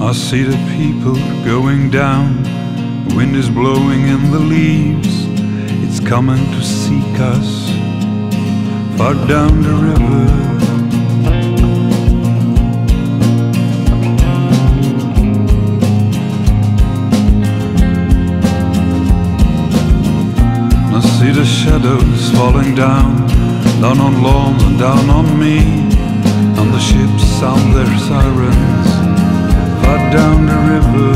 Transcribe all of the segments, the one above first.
I see the people going down, the wind is blowing in the leaves, it's coming to seek us far down the river. I see the shadows falling down, down on lawns and down on me, and the ships sound their sirens far down the river,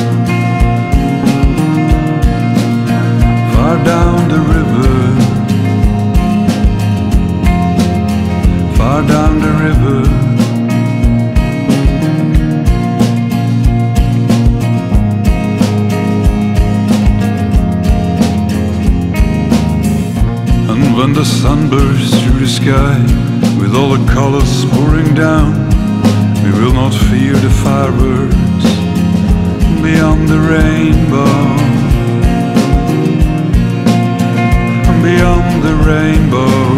far down the river, far down the river. And when the sun bursts through the sky, with all the colors pouring down, we will not fear the fireworks beyond the rainbow, beyond the rainbow.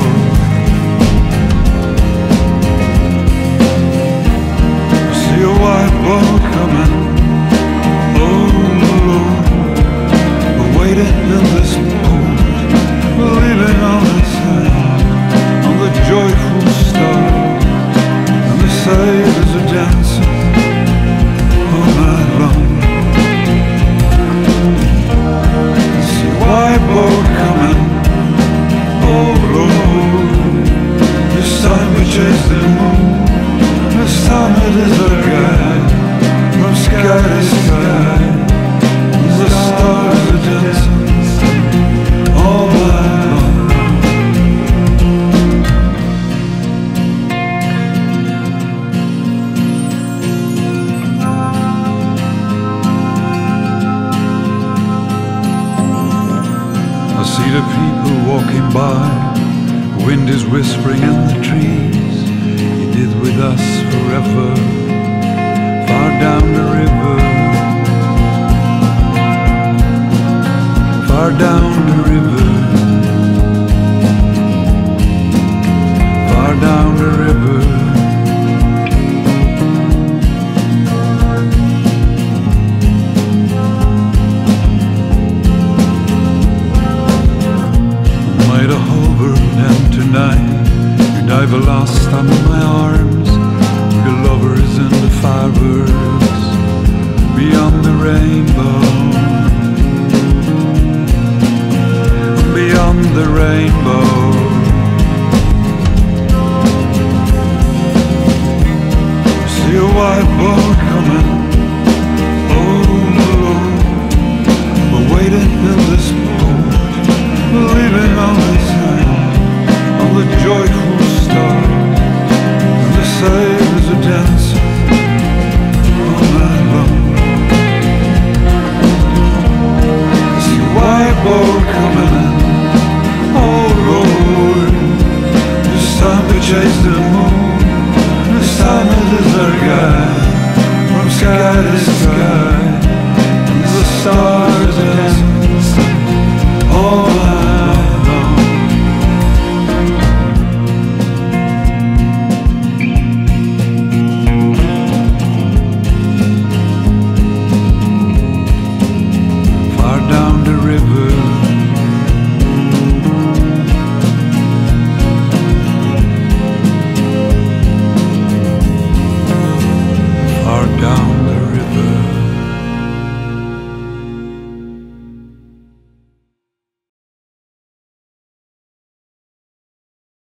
See a white boat coming, oh Lord, we're waiting in this port, we're leaving on this side, on the joyful star. The sailors are dancing all night long. See a white boat coming, oh Lord. This time we chase the moon, this time it is our guide, from sky to sky. The stars are dancing all night long. See the people walking by, wind is whispering in the trees, he did with us forever, far down the river, far down the river, far down the river. You dive a last time in my arms, your lovers and the fireworks beyond the rainbow, beyond the rainbow. See a white boat